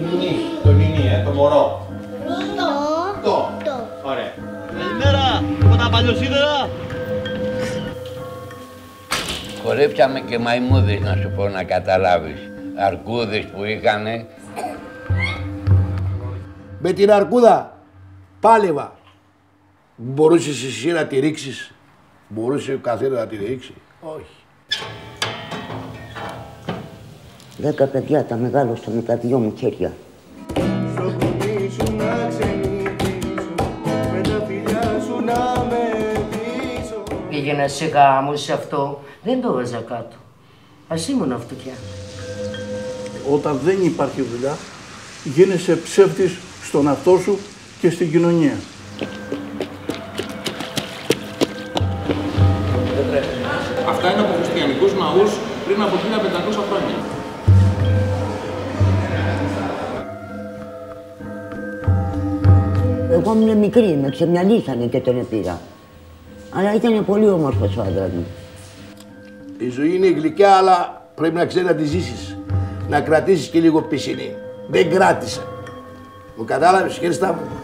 Το νινί, το μωρό. Το. Ωραία. Καλημέρα, από τα παλιοσίδερα. Χορέψαμε και μαϊμούδες, να σου πω, να καταλάβεις. Αρκούδες που είχανε. Με την αρκούδα πάλευα. Μπορούσες εσύ να τη ρίξεις. Μπορούσε ο καθένας να τη ρίξει. Όχι. 10 παιδιά τα μεγάλωσα με τα δυο μου χέρια. Στο κουνί σου να ξενυχτήσω, με τα φιλιά σου να με πείσω. Πήγαινα σε γάμο, σε αυτό, δεν το βάζα κάτω. Ας ήμουν αυτοκιά. Όταν δεν υπάρχει δουλειά, γίνεσαι ψεύτης στον εαυτό σου και στην κοινωνία. Αυτά είναι από χριστιανικούς ναούς πριν από 1500 χρόνια. Εγώ ήμουν μικρή, με ξεμυαλίσανε και τον επήγα. Αλλά ήταν πολύ όμορφος ο άντρας μου. Η ζωή είναι γλυκιά, αλλά πρέπει να ξέρεις να τη ζήσεις. Να κρατήσεις και λίγο πισινή. Δεν κράτησα. Μου κατάλαβες, Χριστά μου.